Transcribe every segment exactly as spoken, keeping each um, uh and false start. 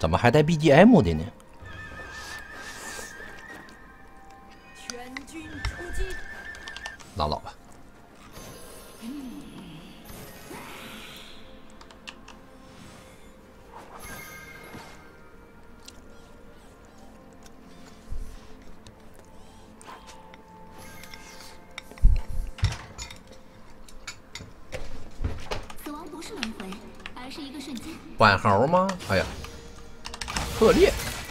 怎么还带 B G M 的呢？ 全军出击！ 拉倒吧。 死亡不是轮回，而是一个瞬间。 板猴吗？哎呀，破裂！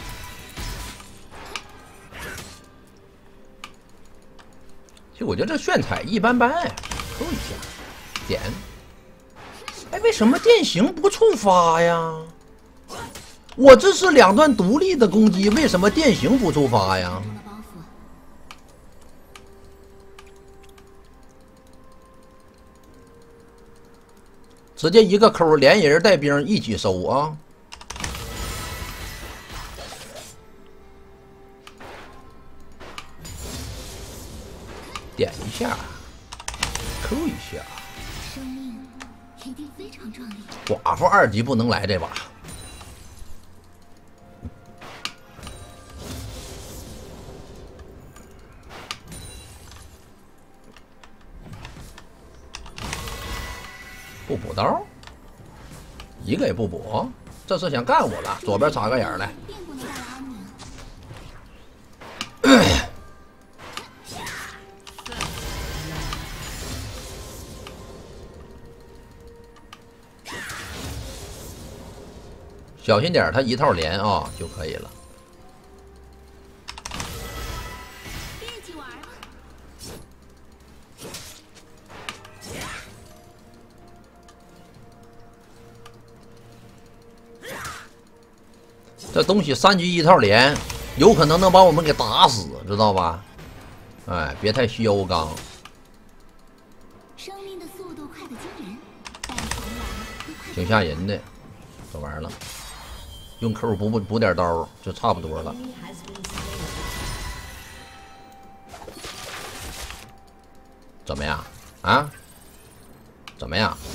其实我觉得这炫彩一般般，扣一下，点。哎，为什么电刑不触发呀？我这是两段独立的攻击，为什么电刑不触发呀？直接一个扣，连人带兵一起收啊！点一下，扣一下。 生命一定非常壮丽。 寡妇二级不能来这把。不补刀，一个也不补，这是想干我了。左边插个眼来。小心点，他一套连啊就可以了。这东西三局一套连，有可能能把我们给打死，知道吧？哎，别太嚣张。 生命的速度快得惊人，但从来挺吓人的，这玩意儿了。用扣补补补点刀就差不多了。怎么样？啊？怎么样？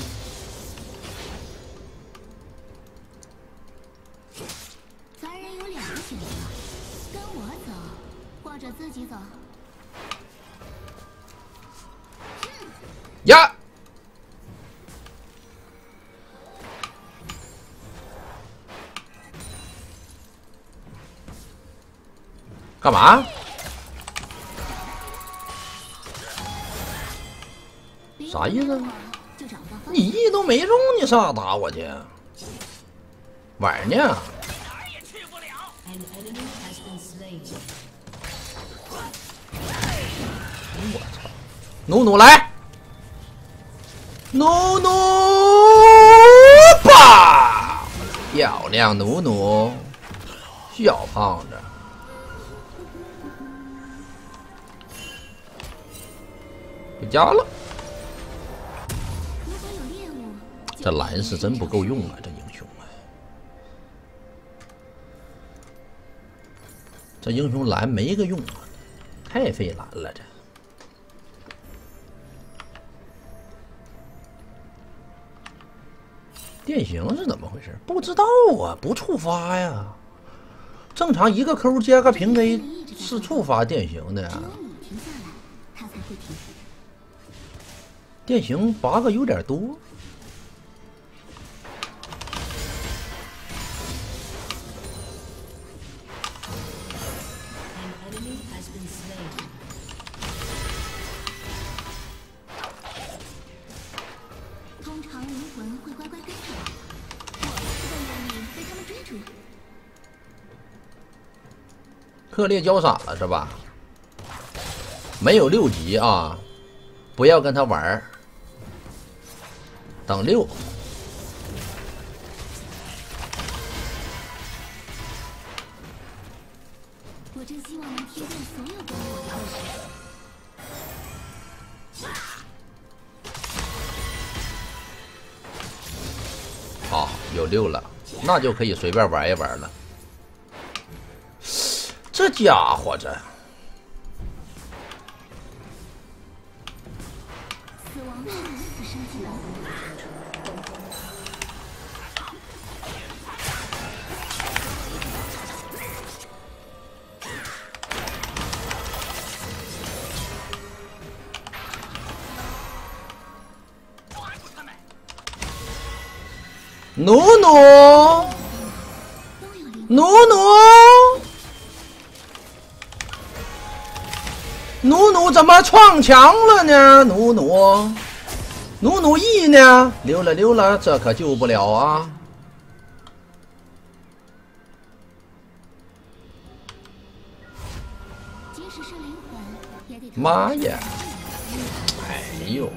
凡人有两个选择，跟我走，或者自己走。 呀！干嘛？啥意思？你 E 都没中，你上哪打我去？晚上呢？我操！努努来！努努吧！漂亮，努努，小胖子。回家了。这蓝是真不够用啊，这英雄啊！这英雄蓝没个用啊，太费蓝了这。电刑是怎么回事？不知道啊，不触发呀。正常一个扣接个平 A 是触发电刑的呀。电刑八个有点多。 通常灵魂会乖乖跟着我，我是在原地被他们追逐。 克烈交闪了是吧？没有六级啊，不要跟他玩儿。等六。 我真希望能听见所有关于我的故事。 好，有六了，那就可以随便玩一玩了。这家伙这。 死亡是如此深情的。 努努，努努，努努怎么撞墙了呢？努努，努努 E 呢？溜了溜了，这可救不了啊！妈呀！哎呦！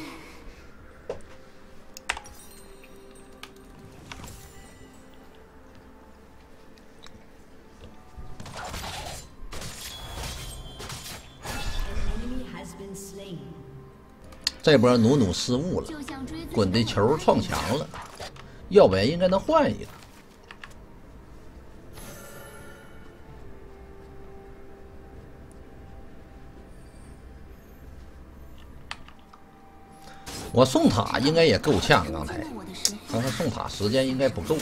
这波努努失误了，滚的球撞墙了，要不然应该能换一个。我送塔应该也够呛，刚才，刚才送塔时间应该不够。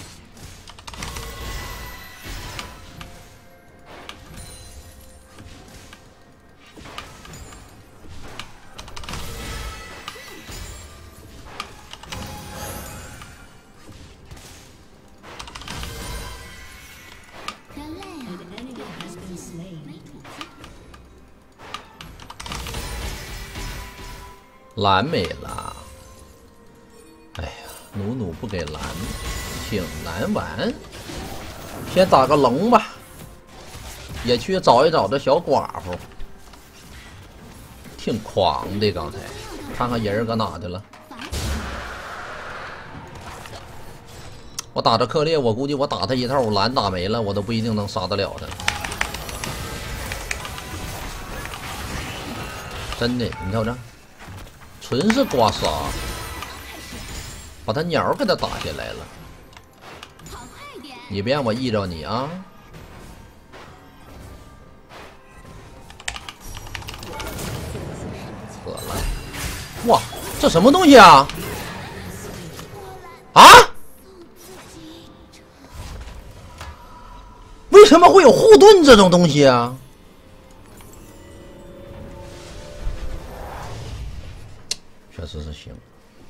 蓝没了，哎呀，努努不给蓝，挺难玩。先打个龙吧，也去找一找这小寡妇，挺狂的。刚才看看人搁哪去了。我打着克烈，我估计我打他一套，蓝打没了，我都不一定能杀得了他。真的，你瞅瞅。 纯是刮痧，把他鸟给他打下来了。你别让我遇着你啊！死了！哇，这什么东西啊？啊？为什么会有护盾这种东西啊？ 确实是行。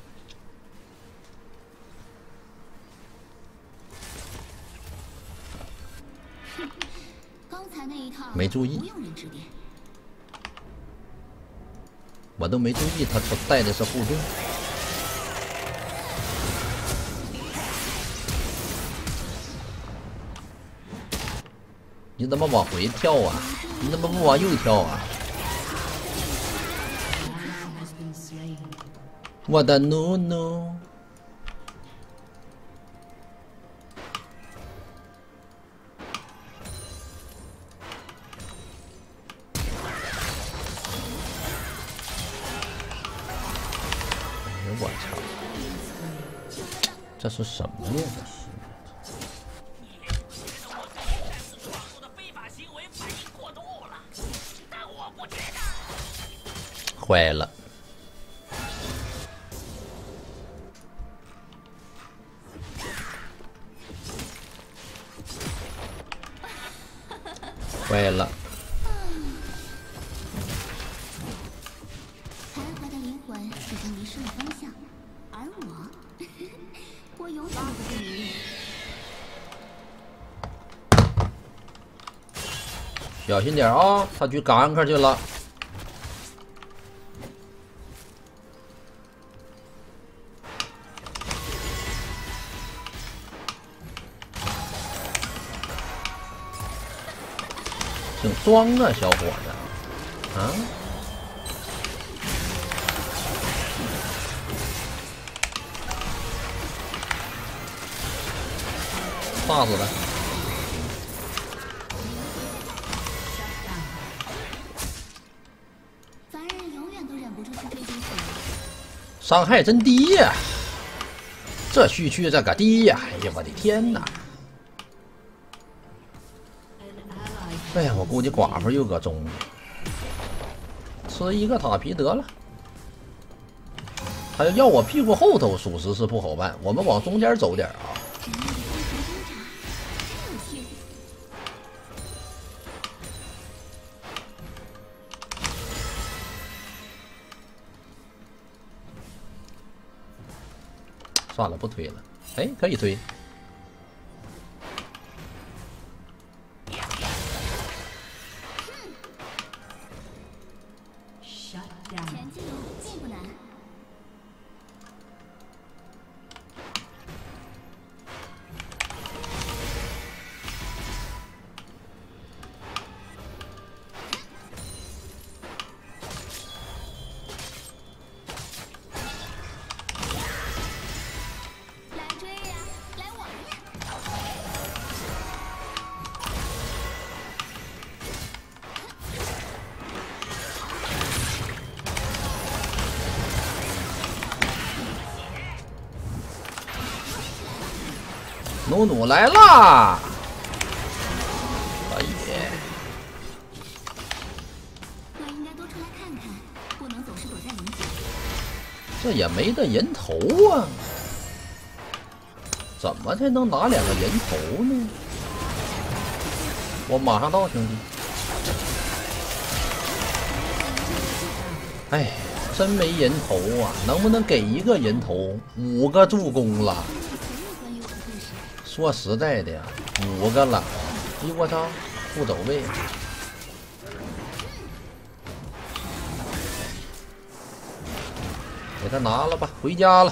刚才那一套没注意， 不用人指点， 我都没注意他带的是护盾。你怎么往回跳啊？你怎么不往右跳啊？ 我的努努，哎呦我操！这是什么呀？坏了！ 坏了！ 才华的灵魂已经迷失了方向，而我，我永远都不会迷路。 小心点啊！他去赶安克去了。挺装啊，小伙子！啊！炸死他！ 凡人永远都忍不住去追惊喜。 伤害真低呀、啊！这区区这个低呀、啊！哎呀，我的天哪！ 哎呀，我估计寡妇又搁中，吃一个塔皮得了。他要我屁股后头，属实是不好办。我们往中间走点啊。算了，不推了。 哎，可以推。 前进并不难。来追呀，来玩呀！ 努努来啦！可以。 我应该多出来看看，不能总是躲在林下。 这也没得人头啊，怎么才能拿两个人头呢？我马上到，兄弟。哎，真没人头啊！能不能给一个人头？五个助攻了。说实在的呀，五个了。哎呦我操，不走位。给他拿了吧，回家了。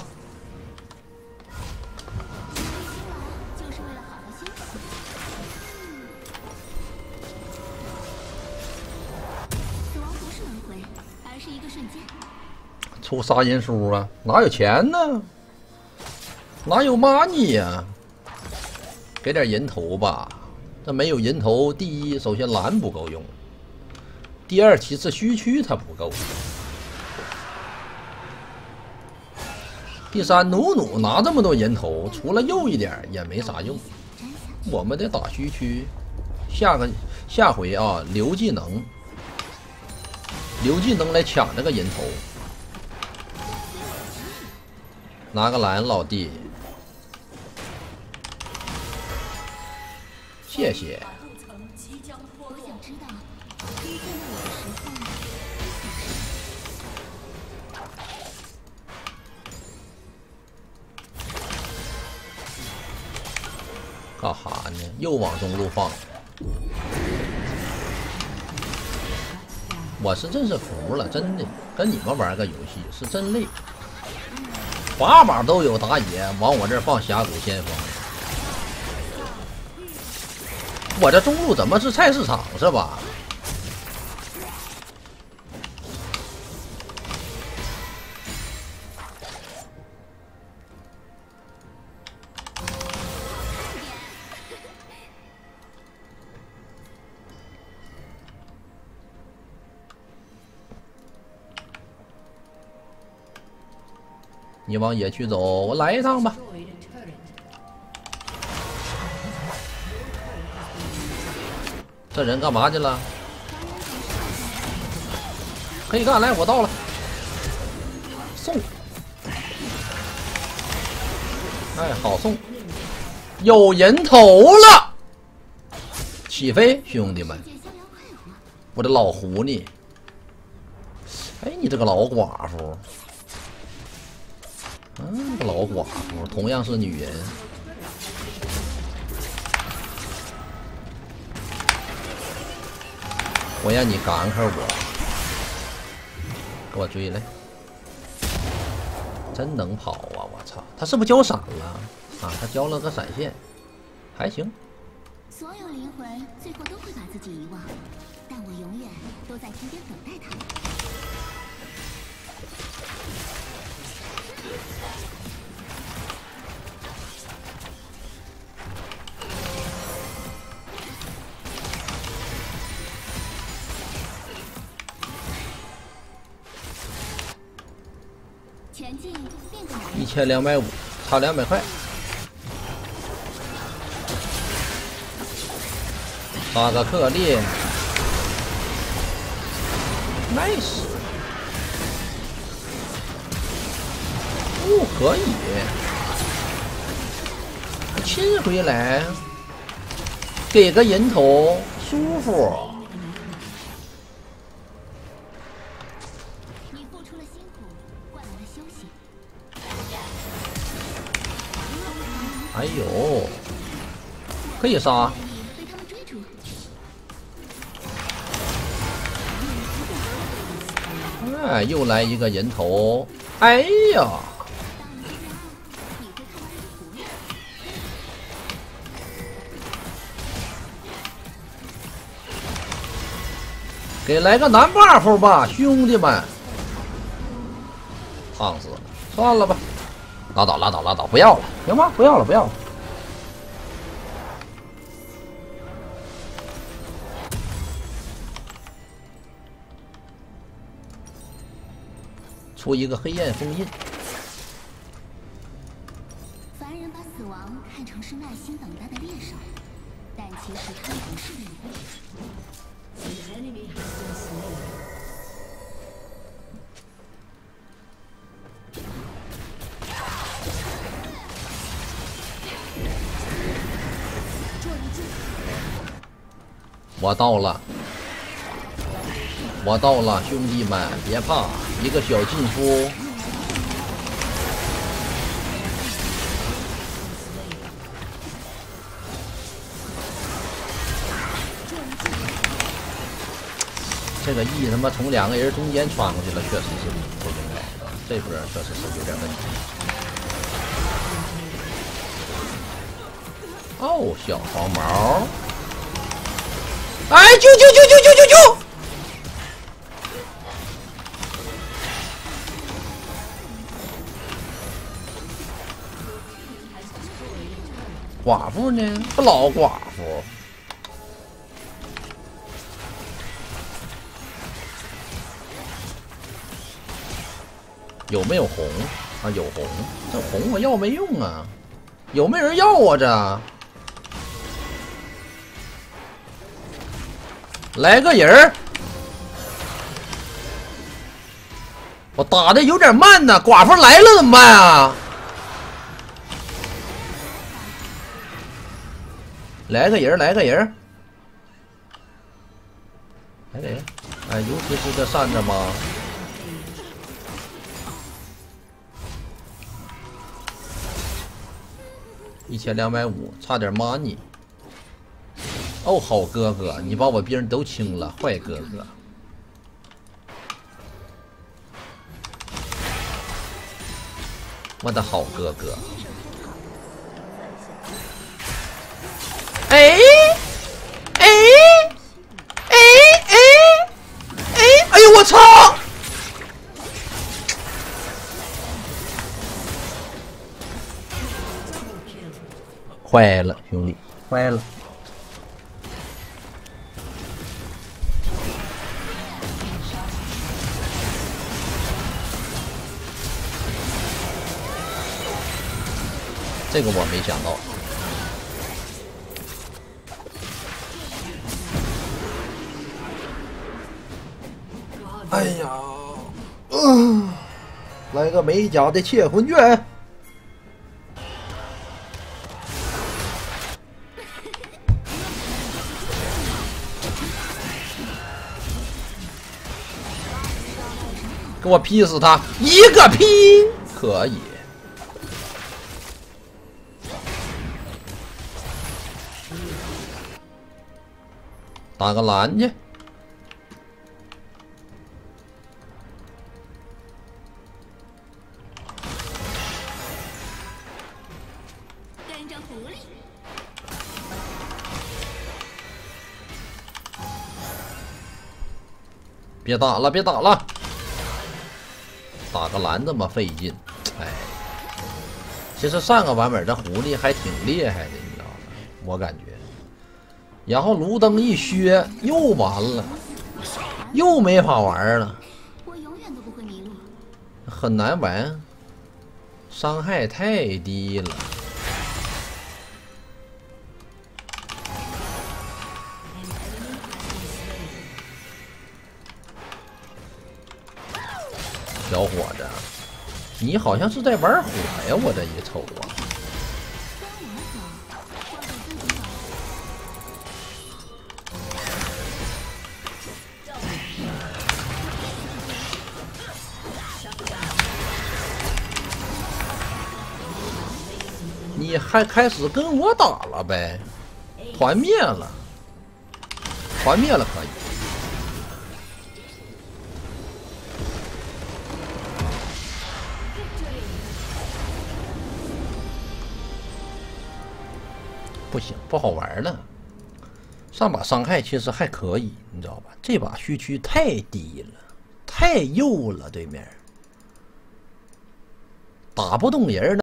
就是为了好好休息。死亡不是轮回，而是一个瞬间。 出啥人书啊？哪有钱呢？哪有 money 呀？给点人头吧。这没有人头，第一，首先蓝不够用；第二，其次虚区它不够；第三，努努拿这么多人头，除了右一点也没啥用。我们得打虚区。下个下回啊，留技能，留技能来抢这个人头。拿个蓝，老弟，谢谢。 我想知道，遇见了我的时候， 干哈呢？又往中路放。我是真是服了，真的，跟你们玩个游戏是真累。把把都有打野往我这儿放峡谷先锋，我这中路怎么是菜市场是吧？你往野区走，我来一趟吧。这人干嘛去了？可以干，来，我到了。送。哎，好送。有人头了。起飞，兄弟们！我的老狐狸。哎，你这个老寡妇。嗯，个老寡妇，同样是女人。我让你赶赶我，给我追来！真能跑啊！我操，他是不是交闪了啊？他交了个闪现，还行。 所有灵魂最后都会把自己遗忘，但我永远都在天边等待他们。前进变个一千两百五，差两百块。打个克利 ，nice， 哦，可以，亲回来，给个人头，舒服。 你付出了辛苦，换来了休息。 哎呦，可以杀！ 被他们追逐。 哎，又来一个人头！哎呀！给来个男 buff 吧，兄弟们！烫死了，算了吧，拉倒拉倒拉倒，不要了，行吗？不要了不要了。出一个黑焰封印。 凡人把死亡看成是耐心等待的猎手，但其实他们不是猎物。 我到了，我到了，兄弟们别怕，一个小进夫。这个 E 他妈从两个人中间穿过去了，确实是不应该的，这波确实是有点问题。哦，小黄毛。哎，救救救救救救救！寡妇呢？不老寡妇。有没有红啊？有红，这红我要没用啊？有没有人要我这？来个人儿，我打的有点慢呢，寡妇来了怎么办啊？来个人，来个人，来个人，哎，尤其是这扇子嘛，一千两百五，差点 money。哦，好哥哥，你把我兵都清了，坏哥哥。我的好哥哥。哎哎哎哎哎！哎呦我操！坏了，兄弟，坏了。这个我没想到。哎呀，嗯、呃，来个美甲的窃魂卷。给我劈死他！一个劈可以。打个蓝去， 跟着狐狸。 别打了，别打了，打个蓝这么费劲，哎，其实上个版本这狐狸还挺厉害的，你知道吗？我感觉。然后卢登一削，又完了，又没法玩了。 我永远都不会迷路。 很难玩，伤害太低了。小伙子，你好像是在玩火呀！我这一瞅啊。 你还开始跟我打了呗？团灭了，团灭了可以。不行，不好玩了。上把伤害其实还可以，你知道吧？这把虚区太低了，太幼了，对面打不动人。